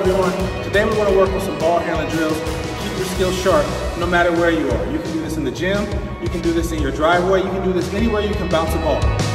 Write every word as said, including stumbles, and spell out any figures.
everyone. Today we're going to work with some ball handling drills. Keep your skills sharp no matter where you are. You can do this in the gym, you can do this in your driveway, you can do this anywhere you can bounce a ball.